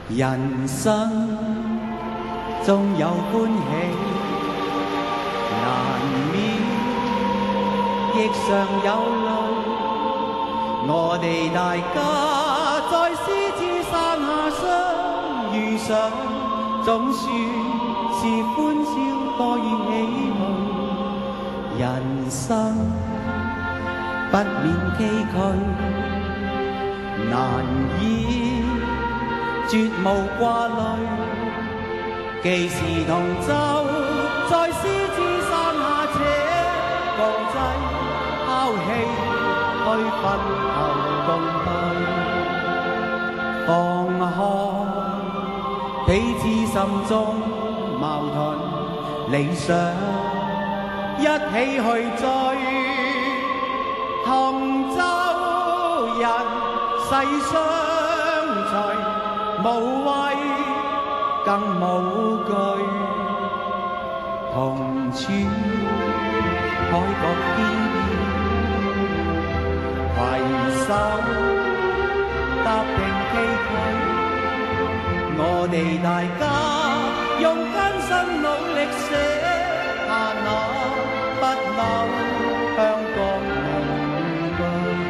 人生總有歡喜，難免亦常有淚。我哋大家在獅子山下相遇上，總算是歡笑多於喜怒。人生不免崎嶇，難以絕無掛慮。既是同舟在獅子山下且共濟，拋棄去分頭共對，放開彼此心中矛盾理想，一起去追。同舟人世相隨，無畏更無懼，同處海角天邊，攜手踏平崎嶇。我哋大家用艱辛努力寫下那不朽香港名句。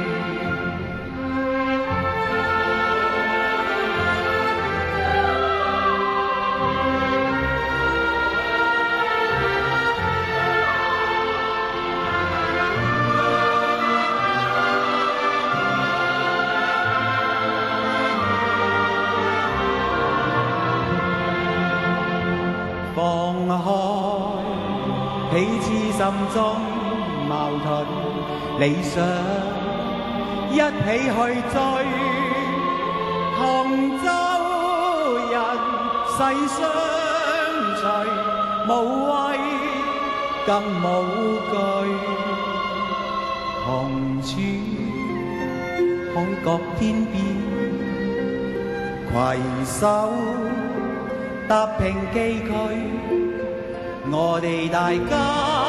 放開彼此心中矛盾理想，一起去追。同舟人世相隨，無畏更無懼，同處海角天邊，攜手踏平崎嶇。我哋大家